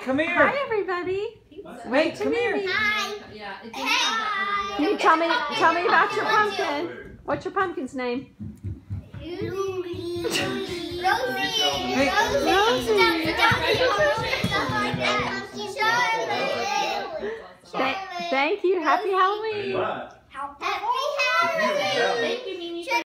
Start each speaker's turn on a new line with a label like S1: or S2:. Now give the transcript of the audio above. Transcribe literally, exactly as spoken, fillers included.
S1: come here.
S2: Hi, everybody.
S1: Wait, come here.
S3: Hi.
S2: Hi. Can you tell me tell me about your pumpkin? What's your pumpkin's name?
S3: Rosie.
S2: Rosie. Thank you. Happy Halloween.
S3: Happy Halloween.